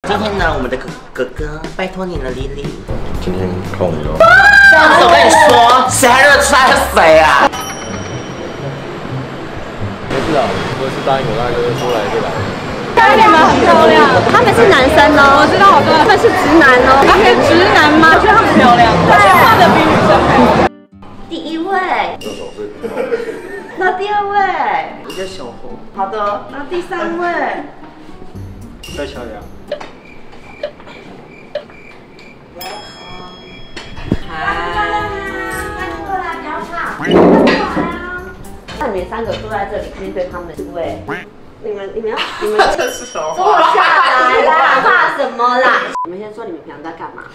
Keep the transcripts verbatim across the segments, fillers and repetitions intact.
今天呢，我们的哥哥哥拜托你了，莉莉。 今天靠你了。 这样子我跟你说，谁还认得出来是谁啊？ 没事啊，我是答应我那个说来就来。 大姐们很漂亮，他们是男生哦，我知道，我知道，他们是直男哦，他们是直男吗？我觉得他们漂亮，对，画的比女生漂亮。第一位， 这手是。 那第二位， 一个小红。 好的，那第三位， 再漂亮。 那你们三个坐在这里面对他们是位，你们你们要你们这是什么坐下来啦，怕什么啦？你们先说你们平常在干嘛？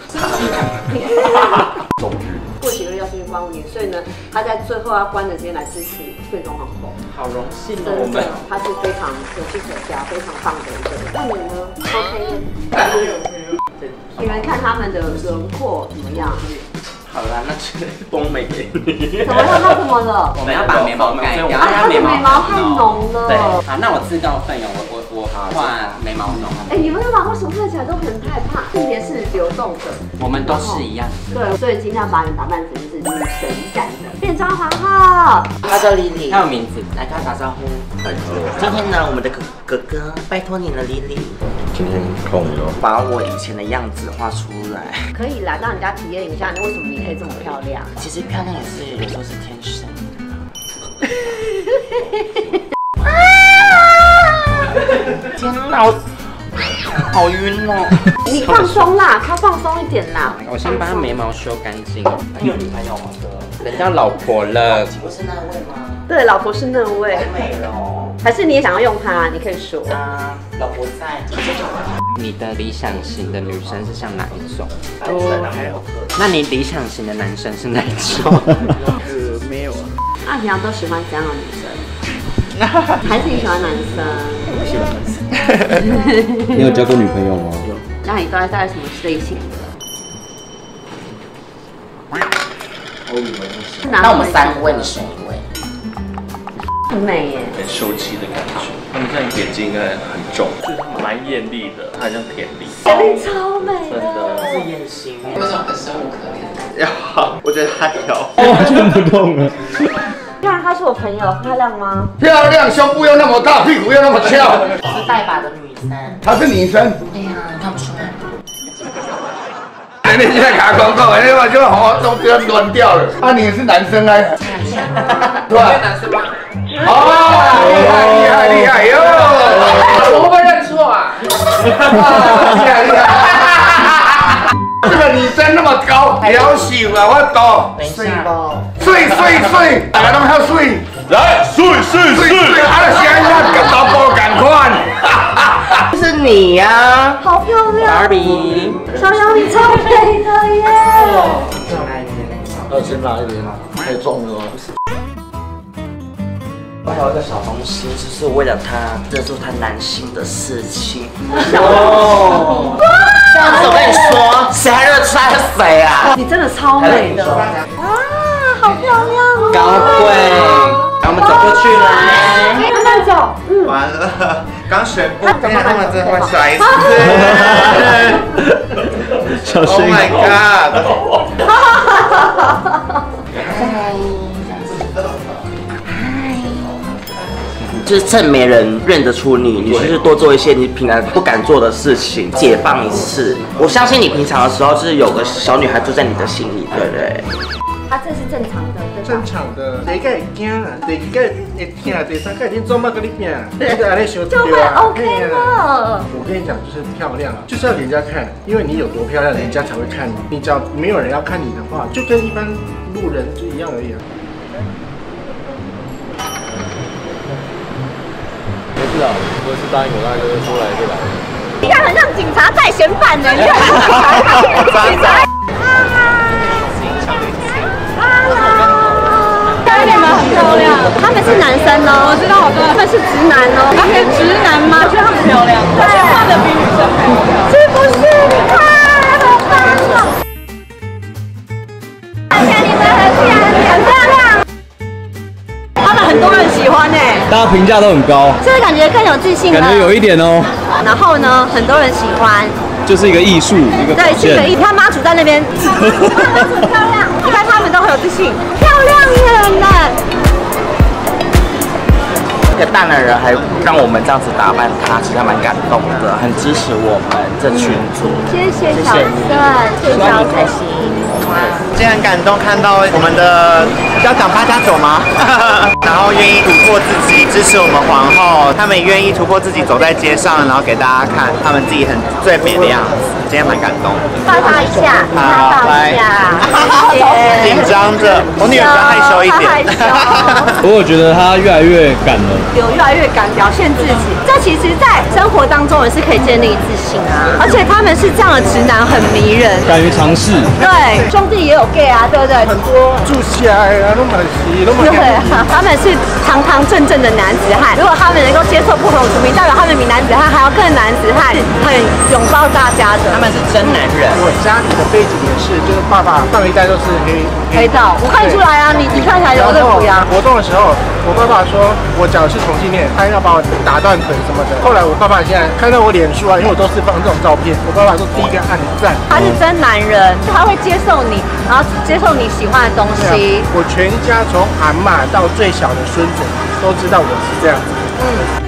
终于。 过几个月要进入光年，所以呢，他在最后要关的时间来支持变装皇后。 好荣幸哦， 真我们的，他是非常有技术家，非常棒的一个人。那你呢 ？OK。你们看他们的轮廓怎么样？ 好啦，那就丰美给你。 怎么了？他怎么了？ 我们要把眉毛盖掉， 啊，他的眉毛太浓了。 对，好，那我自告奋勇，我我我画眉毛浓。 哎，你们干嘛？为什么看起来都很害怕？性别是流动的， 我们都是一样。 对，所以今天要把你打扮成是女神感的变装皇后。 他叫莉莉， 他有名字， 来跟他打招呼。今天呢，我们的哥哥哥拜托你了，莉莉。 今天靠你了。 把我以前的样子画出来。 可以啦，让人家体验一下，你为什么你可以这么漂亮？ 其实漂亮也是有时候是天生的。天哪，好晕哦！ 你放松啦，他放松一点啦。 我先把他眉毛修干净。 你有女朋友吗？哥， 人家老婆了。 不是那位吗？ 对，老婆是那位。 太美了哦。 还是你也想要用它？你可以说。 啊，老婆在。 你的理想型的女生是像哪一种？ 单纯的还有特。 那你理想型的男生是哪一种？ 呃，没有啊。 那平常都喜欢怎样的女生？还是你喜欢男生？ 我喜欢男生。 你有交过女朋友吗？有。 那你大概在什么类型的？ 我女朋友是。 那我们三位，你选一位。 很美耶。 很秀气的感觉，他们这样眼睛应该很重，就是蛮艳丽的，它很像田丽， 田丽超美的， 真的是艳星。 为什么很生无可恋？ 要，我觉得她要， 完全不动了。 看她是我朋友，漂亮吗？ 漂亮，胸部又那么大，屁股又那么翘。 是带把的女生。 她是女生。 哎呀，你看不出来。 你现在卡广告，哎呀，就好都给它乱掉了。啊，你是男生啊？对吧？ 男生吗？ 哦，厉害厉害厉害哟！ 我会不会认错啊？ 厉害厉害！这个女生那么高，了手啊，我懂。 等一下吧。 水水水，大家都要水。 来，睡睡水水，啊，现在跟老婆赶快。 是你呀， 好漂亮 Barbie， 小杨你超美的耶！ 要先拿一点，太重了。 我还有一个小东西，就是为了他，这是他男性的事情。 哦， 这样子我跟你说，谁还认得出来是谁啊？ 你真的超美的，哇，好漂亮哦！ 高贵，然后我们走过去来， 慢慢走，嗯。 完了，刚宣布，干嘛他们真的下一次小心 ？Oh my god！ 就是趁没人认得出你，你就是多做一些你平常不敢做的事情，解放一次。我相信你平常的时候，就是有个小女孩住在你的心里，对不对？ 啊，这是正常的，对吧？ 正常的，第一个会惊啦，第二个会疼，第三个你做乜跟你拼啊？这个安尼想就会 OK 了。 我跟你讲，就是漂亮，就是要给人家看，因为你有多漂亮，人家才会看你。你只要没有人要看你的话，就跟一般路人就一样而已啊。 没事啊，我是答应我那个说来就来。 你看，很像警察在嫌犯呢，你看，警察。大姐们很漂亮，他们是男生哦，我知道，我知道，他们是直男哦，他们是直男吗？我觉得他们漂亮，对，画的比女生漂亮，是不是？你看，好棒哦！看起来你们很漂亮，很漂亮，他们很多人喜欢呢， 大家评价都很高， 是不是感觉更有自信了？ 感觉有一点哦。 哦， 然后呢，很多人喜欢。 就是一个艺术，一个对，是一个艺。你看妈祖在那边，妈祖很漂亮，你看他们都很有自信，漂亮人呢。 一个大男人还让我们这样子打扮他，其实还蛮感动的，很支持我们这群组。 谢谢小盛，谢谢小彩星。 今天很感动，看到我们的要讲八加九吗？然后愿意突破自己，支持我们皇后，他们也愿意突破自己，走在街上，然后给大家看他们自己很最美的样子。今天蛮感动的。 抱他一下，抱一下，谢谢。 紧张着，我女儿比较害羞一点。 不过我觉得她越来越敢了， 有越来越敢表现自己。这其实，在生活当中也是可以建立自信啊。而且他们是这样的直男，很迷人， 敢于尝试。 对，兄弟也有 gay 啊，对不对？ 很多住起来啊，都蛮稀，都蛮。 对啊，他们是堂堂正正的男子汉。如果他们能够接受不同族群，代表他们比男子汉还要更男子汉，很拥抱大家的。 他们是真男人。 我家里的背景也是，就是爸爸上一代都是黑黑道，我看出来啊，你你看起来有这不一样。 活动的时候，我爸爸说我讲的是同性恋，他要把我打断腿什么的。后来我爸爸现在看到我脸书啊，因为我都是放这种照片，我爸爸说第一个按赞。 他是真男人，他会接受你，然后接受你喜欢的东西。 我全家从阿嬷到最小的孙子都知道我是这样子。嗯。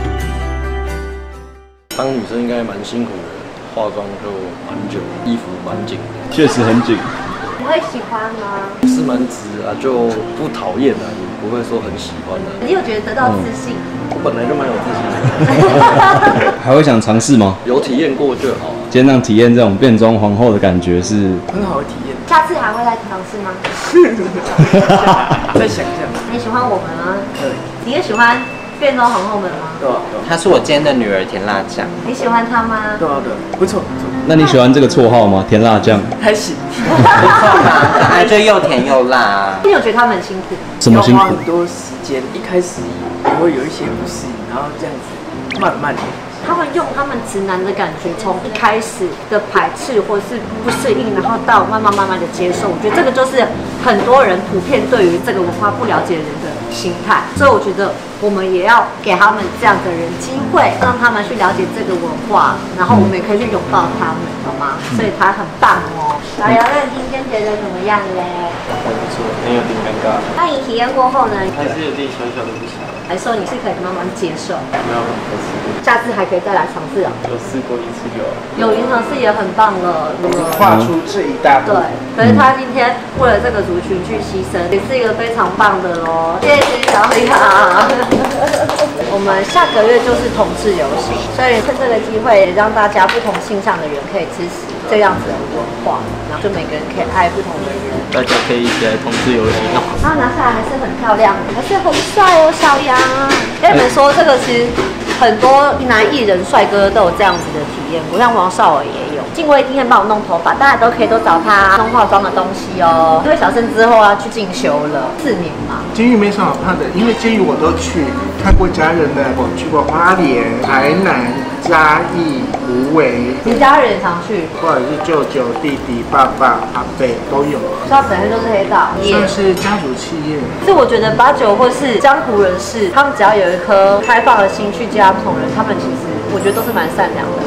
当女生应该蛮辛苦的，化妆就蛮久，衣服蛮紧，确实很紧。 你会喜欢吗？ 是蛮直啊，就不讨厌啊，也不会说很喜欢啊。 你有觉得得到自信？ 嗯、我本来就蛮有自信的。还会想尝试吗？有体验过就好、啊。今天让体验这种变装皇后的感觉是很好的体验。 下次还会再尝试吗？ 再想一下。 你喜欢我们吗？对。你也喜欢变装皇后们吗？ 对啊。 她是我今天的女儿甜辣酱。 你喜欢她吗？ 对啊对，不错不错。 那你喜欢这个绰号吗？甜辣酱。 还行。 不错嘛，可爱就又甜又辣、啊。 你有觉得他们很辛苦？ 什么辛苦？ 花很多时间，一开始也会有一些不适应，然后这样子慢慢的。 他们用他们直男的感觉，从一开始的排斥或是不适应，然后到慢慢慢慢的接受，我觉得这个就是很多人普遍对于这个文化不了解的人的心态。所以我觉得我们也要给他们这样的人机会，让他们去了解这个文化，然后我们也可以去拥抱他们，好吗？所以他很棒哦。老姚，那你今天觉得怎么样嘞？ 还不错，没有点尴尬。 那你体验过后呢？ 还是有点小小的不喜欢。 来说你是可以慢慢接受， 没有，我试过。 下次还可以再来尝试啊。 有试过一次有。 有云尝试也很棒了， 跨出这一大步。 对，可是他今天为了这个族群去牺牲，也是一个非常棒的咯。谢谢小雅。我们下个月就是同志游行，所以趁这个机会，让大家不同性向的人可以支持这样子的文化，然后就每个人可以爱不同的人。 大家可以一起来同志游行哦。 然后拿下来还是很漂亮，还是很帅哦，小杨。跟你们说，这个其实很多男艺人、帅哥都有这样子的体验过，像王少尔也有。静薇今天帮我弄头发，大家都可以都找他弄化妆的东西哦。因为小盛之后要去进修了，四年嘛。 监狱没什么好怕的，因为监狱我都去看过家人的，我去过花莲、台南、嘉义、芦苇。 你家人也常去， 或者是舅舅、弟弟、爸爸、阿伯都有。 所以他本身就是黑道， 算是家族企业。 所以我觉得八九或是江湖人士，他们只要有一颗开放的心去接纳不同人，他们其实我觉得都是蛮善良的。